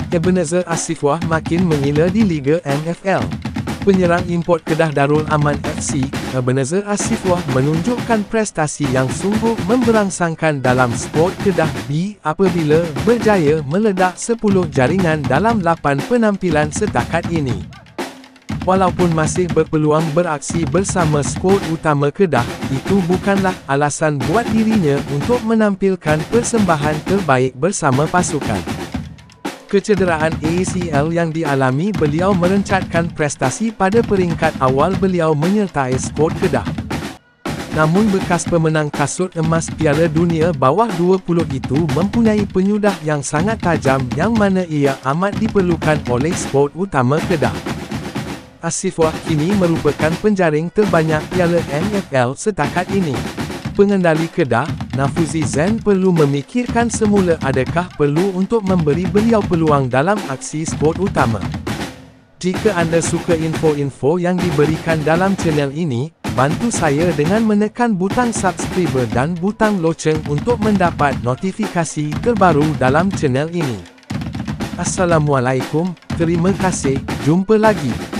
Ebenezer Asifwah makin menggila di Liga NFL. Penyerang import Kedah Darul Aman FC, Ebenezer Asifwah menunjukkan prestasi yang sungguh memberangsangkan dalam skuad Kedah B apabila berjaya meledak 10 jaringan dalam 8 penampilan setakat ini. Walaupun masih berpeluang beraksi bersama skuad utama Kedah, itu bukanlah alasan buat dirinya untuk menampilkan persembahan terbaik bersama pasukan. Kecederaan ACL yang dialami beliau merencatkan prestasi pada peringkat awal beliau menyertai skuad Kedah. Namun bekas pemenang kasut emas Piala Dunia bawah 20 itu mempunyai penyudah yang sangat tajam yang mana ia amat diperlukan oleh skuad utama Kedah. Asifwah kini merupakan penjaring terbanyak Piala NFL setakat ini. Pengendali Kedah, Nafuzi Zain perlu memikirkan semula adakah perlu untuk memberi beliau peluang dalam aksi skuad utama. Jika anda suka info-info yang diberikan dalam channel ini, bantu saya dengan menekan butang subscribe dan butang loceng untuk mendapat notifikasi terbaru dalam channel ini. Assalamualaikum, terima kasih, jumpa lagi.